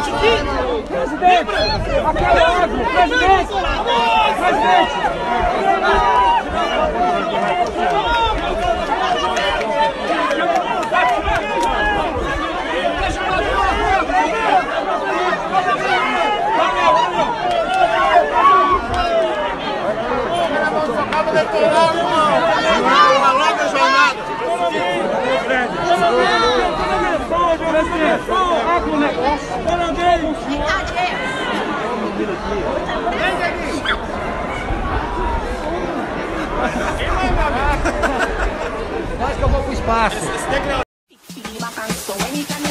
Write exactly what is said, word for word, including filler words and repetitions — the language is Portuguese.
Presidente! Presidente! Aquela água! Presidente! Presidente! Uma longa jornada. Abre o negócio. Acho que eu vou pro espaço.